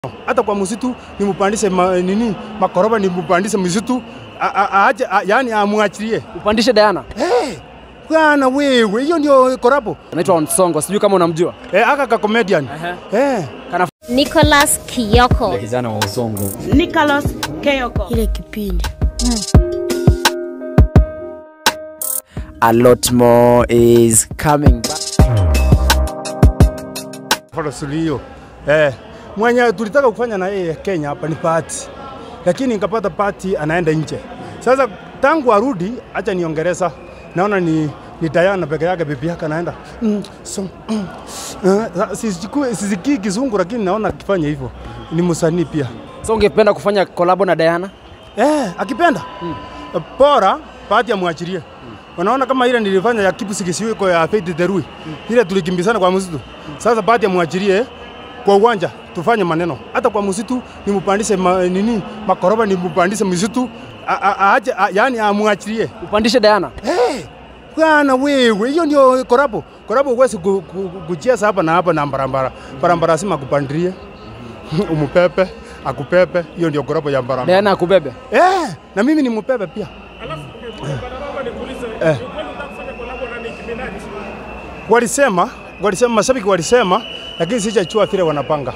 Hata kwa msitu nimupandishe nini makoroba nimupandishe msitu yani amuachilie. Upandishe Diana. Bwana wewe, hiyo ndio korabo. Anaitwa Onsongo, sijui kama unamjua. Aka ka comedian. Kana Nicholas Kiyoko. kijana wa Onsongo. Nicholas Kiyoko. Ile kipindi. A lot more is coming back. Kwa sulio. Mwenye tulitaka kufanya na yeye Kenya hapa ni party. Lakini nikapata party anaenda nje. Sasa tangu arudi acha niongereza. Naona ni Diana peke yake, bibi yake anaenda. Sisikii kizungu lakini naona akifanya hivyo. Ni msanii pia. So ungependa kufanya collab na Diana? Akipenda. Bora party amwachilie. Unaona kama ile nilifanya ya Kibu Sikisiwe kwa ya Faith Derui. Ile tulikimbizana kwa msitu. Sasa party amwachilie kwa uwanja tufanye maneno. Hata kwa msitu nimupandishe nini makoroba nimupandishe msitu yani amwachilie. Upandishe Diana. Bwana wewe, hiyo ndio korabo. Korabo huwezi kucheza hapa na hapa na barabara. Barabara sima kupandirie. Umupepe, akupepe, hiyo ndio korabo ya barabara. Diana akubebe. Na mimi ni mupepe pia. Walisema mashabiki walisema lakini sijachua vile wanapanga.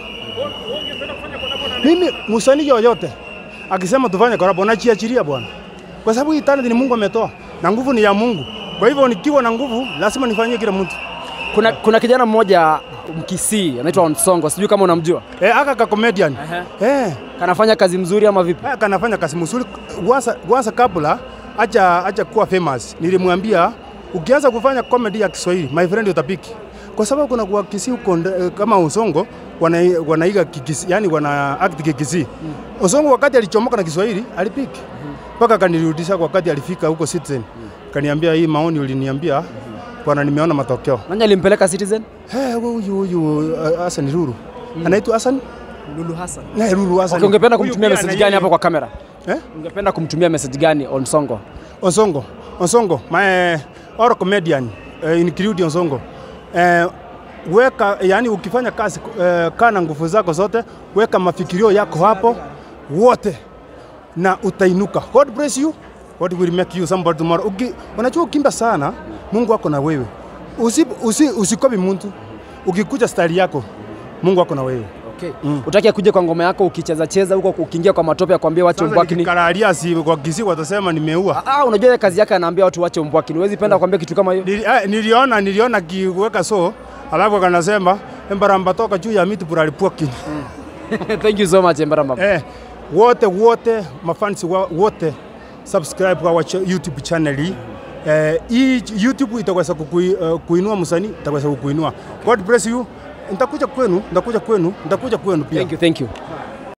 Mimi msanii yoyote akisema tufanye korabo na chiachilia bwana. Kwa sababu hii talent ni Mungu ametoa na nguvu ni ya Mungu. Kwa hivyo nikiwa na nguvu lazima nifanyie kila mtu. Kuna kijana mmoja Mkisii anaitwa Onsongo, sijui kama unamjua. Aka ka comedian. Kanafanya kazi mzuri ama vipi? Kanafanya kazi mzuri. Kwanza kabla acha kuwa famous. Nilimwambia ukianza kufanya comedy ya Kiswahili, my friend utapiki. Kwa sababu kuna kwa Kisii huko kama Onsongo wanaiga Kikisi, yani wana act Kikisi. Onsongo wakati alichomoka na Kiswahili alipiki. Paka kanirudisha wakati alifika huko Citizen. Kaniambia hii maoni uliniambia bwana nimeona matokeo. Nani alimpeleka Citizen? Huyu Hassan Lulu. Anaitwa Hassan Lulu Hassan. Lulu Hassan. Okay, ungependa kumtumia message gani hapo kwa kamera? Ungependa kumtumia message gani Onsongo? Onsongo, my or comedian include Onsongo. Weka yani ukifanya kazi kana nguvu zako zote, weka mafikirio yako hapo wote na utainuka. God bless you. God will make you somebody tomorrow. Unajua ukimba sana, Mungu wako na wewe. Usikopi mtu. Ukikuja style yako, Mungu wako na wewe. Okay. Utaki akuje kwa ngoma yako ukicheza huko ukiingia kwa matope akwambia wache Mbwakini. Sasa nikaralia si kwa Kisii watasema nimeua. Unajua kazi yake anaambia watu wache Mbwakini. Huwezi penda kuambia kitu kama hiyo? Niliona kiweka so, alafu kanasema Embaramba toka juu ya miti buralipwaki. Thank you so much Embaramba. Wote mafans wote subscribe kwa YouTube channel hii. Hii YouTube itaweza kuinua msanii, itaweza kukuinua. God bless you. Nitakuja kwenu pia. Thank you.